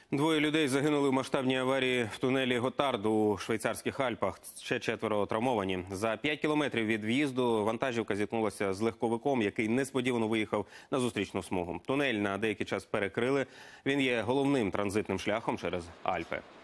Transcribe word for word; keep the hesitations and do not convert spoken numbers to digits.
Двоє людей загинули в масштабній аварії в тунелі Готард у швейцарських Альпах. Ще четверо травмовані. За п'ять кілометрів від в'їзду вантажівка зіткнулася з легковиком, який несподівано виїхав на зустрічну смугу. Тунель на деякий час перекрили. Він є головним транзитним шляхом через Альпи.